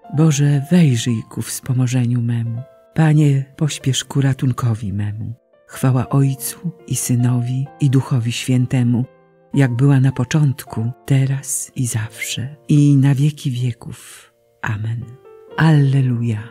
Boże, wejrzyj ku wspomożeniu memu. Panie, pośpiesz ku ratunkowi memu. Chwała Ojcu i Synowi, i Duchowi Świętemu, jak była na początku, teraz i zawsze, i na wieki wieków. Amen. Alleluja.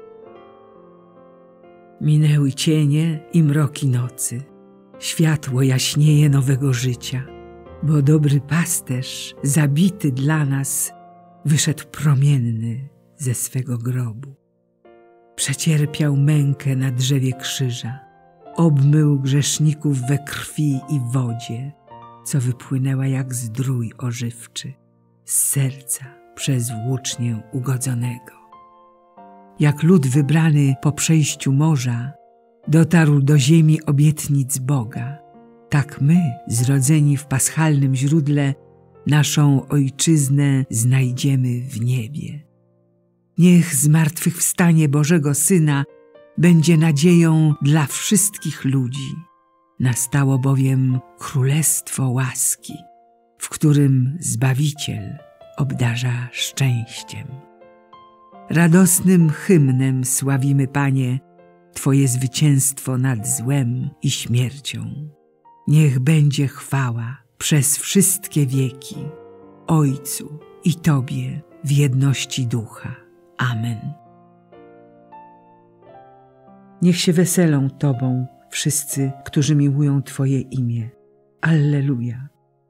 Minęły cienie i mroki nocy. Światło jaśnieje nowego życia, bo dobry pasterz, zabity dla nas, wyszedł promienny ze swego grobu. Przecierpiał mękę na drzewie krzyża, obmył grzeszników we krwi i wodzie, co wypłynęła jak zdrój ożywczy z serca przez włócznię ugodzonego. Jak lud wybrany po przejściu morza dotarł do ziemi obietnic Boga, tak my, zrodzeni w paschalnym źródle, naszą ojczyznę znajdziemy w niebie. Niech zmartwychwstanie Bożego Syna będzie nadzieją dla wszystkich ludzi. Nastało bowiem królestwo łaski, w którym Zbawiciel obdarza szczęściem. Radosnym hymnem sławimy, Panie, Twoje zwycięstwo nad złem i śmiercią. Niech będzie chwała przez wszystkie wieki Ojcu i Tobie w jedności Ducha. Amen. Niech się weselą Tobą wszyscy, którzy miłują Twoje imię. Alleluja.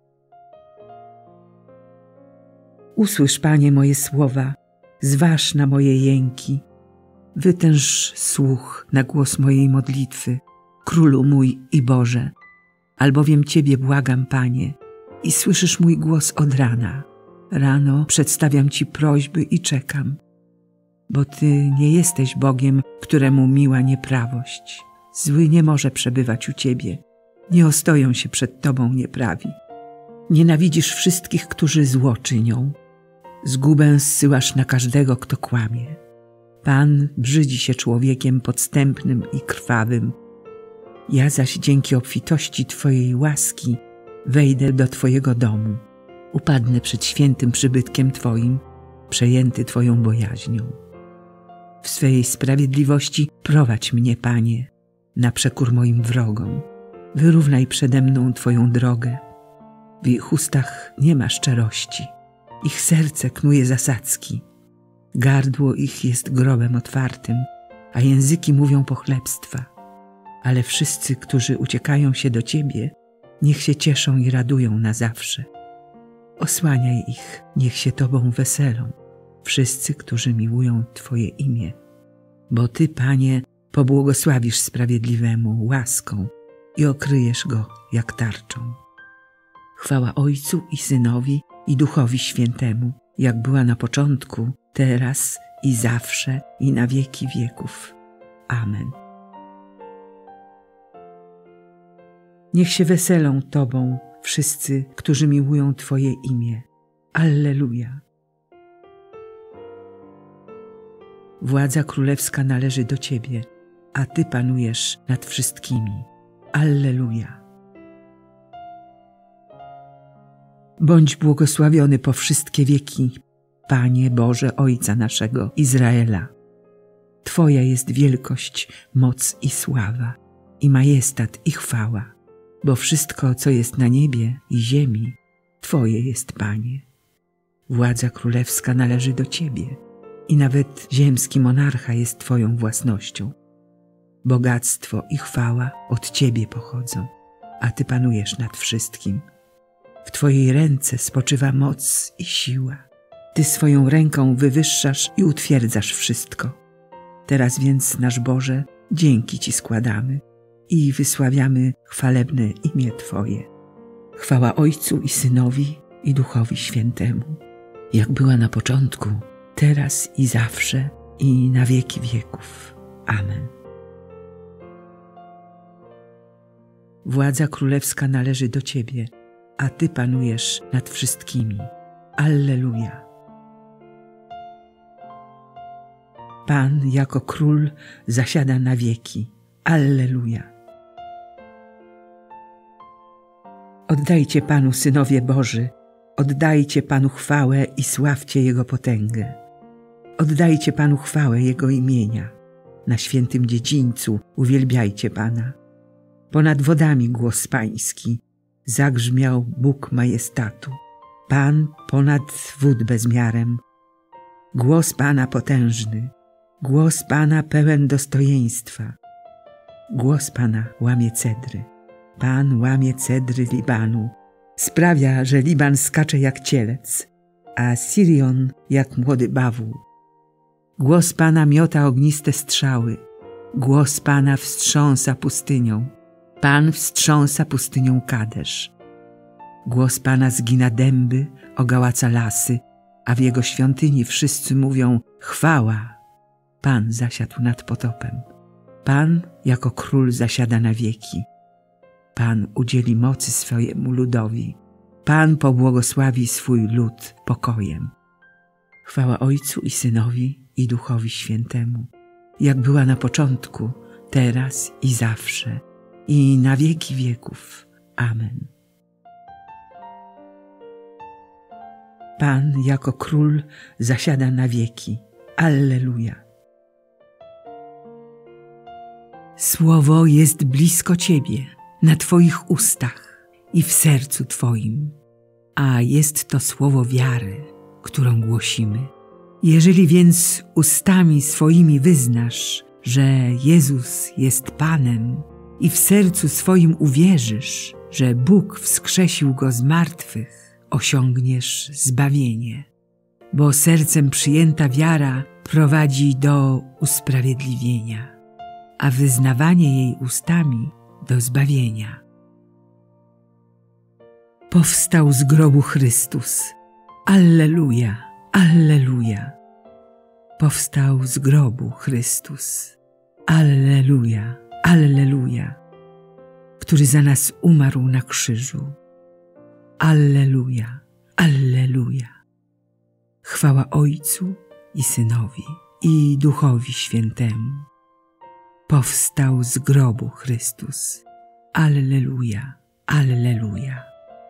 Usłysz, Panie, moje słowa, zważ na moje jęki. Wytęż słuch na głos mojej modlitwy, Królu mój i Boże, albowiem Ciebie błagam, Panie, i słyszysz mój głos od rana. Rano przedstawiam Ci prośby i czekam, bo Ty nie jesteś Bogiem, któremu miła nieprawość. Zły nie może przebywać u Ciebie, nie ostoją się przed Tobą nieprawi. Nienawidzisz wszystkich, którzy zło czynią. Zgubę zsyłasz na każdego, kto kłamie. Pan brzydzi się człowiekiem podstępnym i krwawym. Ja zaś dzięki obfitości Twojej łaski wejdę do Twojego domu. Upadnę przed świętym przybytkiem Twoim, przejęty Twoją bojaźnią. W swej sprawiedliwości prowadź mnie, Panie, na przekór moim wrogom. Wyrównaj przede mną Twoją drogę. W ich ustach nie ma szczerości. Ich serce knuje zasadzki. Gardło ich jest grobem otwartym, a języki mówią pochlebstwa. Ale wszyscy, którzy uciekają się do Ciebie, niech się cieszą i radują na zawsze. Osłaniaj ich, niech się Tobą weselą, wszyscy, którzy miłują Twoje imię. Bo Ty, Panie, pobłogosławisz sprawiedliwemu łaską i okryjesz go jak tarczą. Chwała Ojcu i Synowi, i Duchowi Świętemu, jak była na początku, teraz i zawsze, i na wieki wieków. Amen. Niech się weselą Tobą wszyscy, którzy miłują Twoje imię. Alleluja. Władza królewska należy do Ciebie, a Ty panujesz nad wszystkimi. Alleluja. Bądź błogosławiony po wszystkie wieki, Panie Boże Ojca naszego Izraela. Twoja jest wielkość, moc i sława, i majestat i chwała, bo wszystko, co jest na niebie i ziemi, Twoje jest, Panie. Władza królewska należy do Ciebie i nawet ziemski monarcha jest Twoją własnością. Bogactwo i chwała od Ciebie pochodzą, a Ty panujesz nad wszystkim. W Twojej ręce spoczywa moc i siła. Ty swoją ręką wywyższasz i utwierdzasz wszystko. Teraz więc, nasz Boże, dzięki Ci składamy i wysławiamy chwalebne imię Twoje. Chwała Ojcu i Synowi, i Duchowi Świętemu, jak była na początku, teraz i zawsze, i na wieki wieków. Amen. Władza królewska należy do Ciebie, a Ty panujesz nad wszystkimi. Alleluja. Pan jako król zasiada na wieki. Alleluja. Oddajcie Panu, synowie Boży, oddajcie Panu chwałę i sławcie Jego potęgę. Oddajcie Panu chwałę Jego imienia. Na świętym dziedzińcu uwielbiajcie Pana. Ponad wodami głos Pański zagrzmiał Bóg majestatu. Pan ponad wód bezmiarem. Głos Pana potężny, głos Pana pełen dostojeństwa. Głos Pana łamie cedry. Pan łamie cedry Libanu. Sprawia, że Liban skacze jak cielec, a Sirion jak młody bawół. Głos Pana miota ogniste strzały. Głos Pana wstrząsa pustynią. Pan wstrząsa pustynią Kadesz. Głos Pana zgina dęby, ogałaca lasy, a w Jego świątyni wszyscy mówią chwała. Pan zasiadł nad potopem. Pan jako król zasiada na wieki. Pan udzieli mocy swojemu ludowi. Pan pobłogosławi swój lud pokojem. Chwała Ojcu i Synowi i Duchowi Świętemu, jak była na początku, teraz i zawsze, i na wieki wieków. Amen. Pan jako król zasiada na wieki. Alleluja. Słowo jest blisko Ciebie, na Twoich ustach i w sercu Twoim, a jest to słowo wiary, którą głosimy. Jeżeli więc ustami swoimi wyznasz, że Jezus jest Panem i w sercu swoim uwierzysz, że Bóg wskrzesił Go z martwych, osiągniesz zbawienie. Bo sercem przyjęta wiara prowadzi do usprawiedliwienia, a wyznawanie jej ustami do zbawienia. Powstał z grobu Chrystus. Alleluja, alleluja. Powstał z grobu Chrystus. Alleluja, alleluja. Który za nas umarł na krzyżu. Alleluja, alleluja. Chwała Ojcu i Synowi i Duchowi Świętemu. Powstał z grobu Chrystus. Alleluja, alleluja.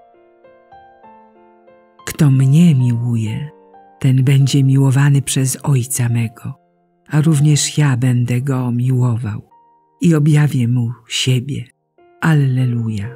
Kto mnie miłuje, ten będzie miłowany przez Ojca mego, a również ja będę go miłował i objawię mu siebie. Alleluja.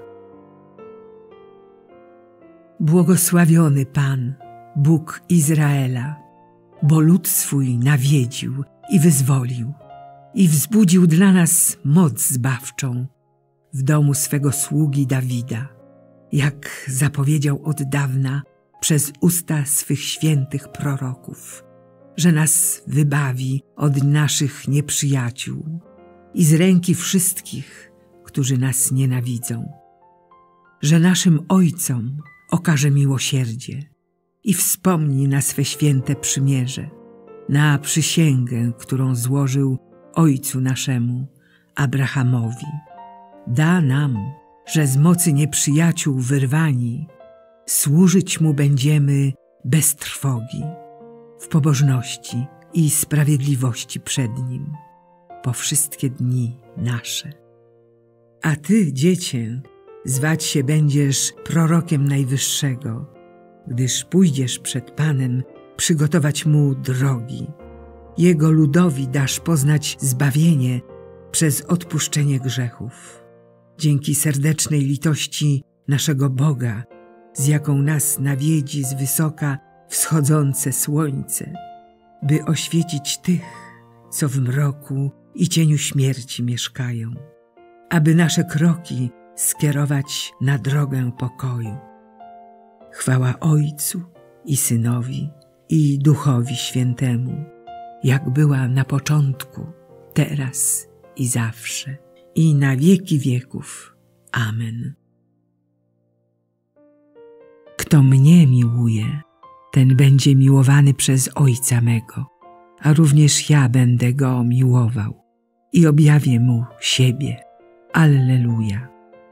Błogosławiony Pan, Bóg Izraela, bo lud swój nawiedził i wyzwolił i wzbudził dla nas moc zbawczą w domu swego sługi Dawida, jak zapowiedział od dawna przez usta swych świętych proroków, że nas wybawi od naszych nieprzyjaciół i z ręki wszystkich, którzy nas nienawidzą, że naszym ojcom okaże miłosierdzie i wspomni na swe święte przymierze, na przysięgę, którą złożył ojcu naszemu, Abrahamowi. Da nam, że z mocy nieprzyjaciół wyrwani, służyć Mu będziemy bez trwogi, w pobożności i sprawiedliwości przed Nim, po wszystkie dni nasze. A Ty, dziecię, zwać się będziesz prorokiem Najwyższego, gdyż pójdziesz przed Panem przygotować Mu drogi. Jego ludowi dasz poznać zbawienie przez odpuszczenie grzechów. Dzięki serdecznej litości naszego Boga, z jaką nas nawiedzi z wysoka wschodzące słońce, by oświecić tych, co w mroku i cieniu śmierci mieszkają, aby nasze kroki skierować na drogę pokoju. Chwała Ojcu i Synowi i Duchowi Świętemu, jak była na początku, teraz i zawsze, i na wieki wieków. Amen. Kto mnie miłuje, ten będzie miłowany przez Ojca mego, a również ja będę go miłował i objawię mu siebie. Alleluja.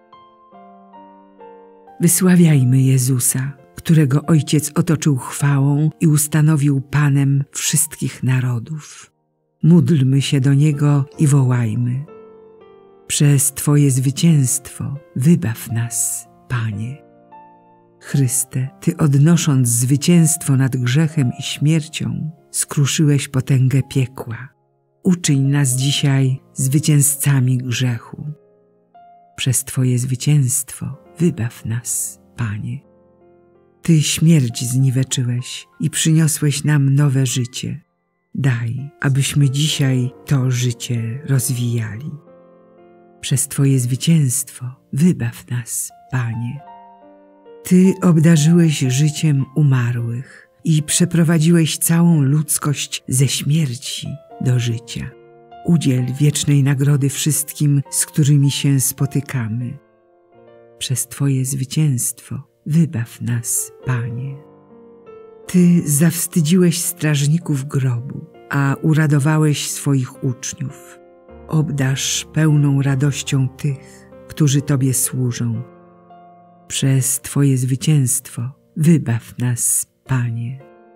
Wysławiajmy Jezusa, którego Ojciec otoczył chwałą i ustanowił Panem wszystkich narodów. Módlmy się do Niego i wołajmy: przez Twoje zwycięstwo wybaw nas, Panie. Chryste, Ty odnosząc zwycięstwo nad grzechem i śmiercią, skruszyłeś potęgę piekła. Uczyń nas dzisiaj zwycięzcami grzechu. Przez Twoje zwycięstwo wybaw nas, Panie. Ty śmierć zniweczyłeś i przyniosłeś nam nowe życie. Daj, abyśmy dzisiaj to życie rozwijali. Przez Twoje zwycięstwo wybaw nas, Panie. Ty obdarzyłeś życiem umarłych i przeprowadziłeś całą ludzkość ze śmierci do życia. Udziel wiecznej nagrody wszystkim, z którymi się spotykamy. Przez Twoje zwycięstwo wybaw nas, Panie. Ty zawstydziłeś strażników grobu, a uradowałeś swoich uczniów. Obdarz pełną radością tych, którzy Tobie służą. Przez Twoje zwycięstwo wybaw nas, Panie.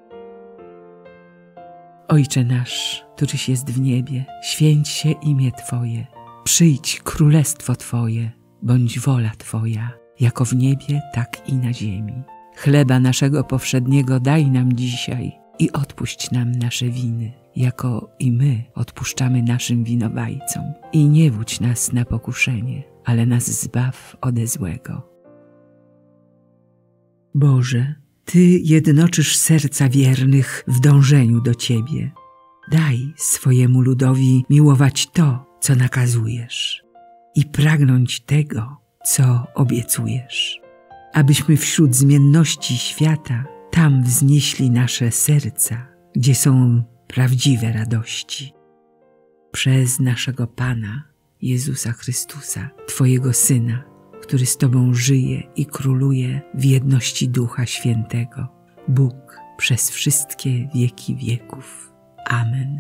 Ojcze nasz, któryś jest w niebie, święć się imię Twoje. Przyjdź królestwo Twoje, bądź wola Twoja, jako w niebie, tak i na ziemi. Chleba naszego powszedniego daj nam dzisiaj i odpuść nam nasze winy, jako i my odpuszczamy naszym winowajcom. I nie wódź nas na pokuszenie, ale nas zbaw ode złego. Boże, Ty jednoczysz serca wiernych w dążeniu do Ciebie. Daj swojemu ludowi miłować to, co nakazujesz i pragnąć tego, co obiecujesz, abyśmy wśród zmienności świata tam wznieśli nasze serca, gdzie są prawdziwe radości. Przez naszego Pana, Jezusa Chrystusa, Twojego Syna, który z Tobą żyje i króluje w jedności Ducha Świętego, Bóg przez wszystkie wieki wieków. Amen.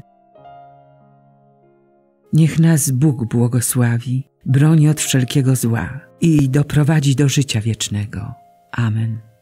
Niech nas Bóg błogosławi, broni od wszelkiego zła i doprowadzi do życia wiecznego. Amen.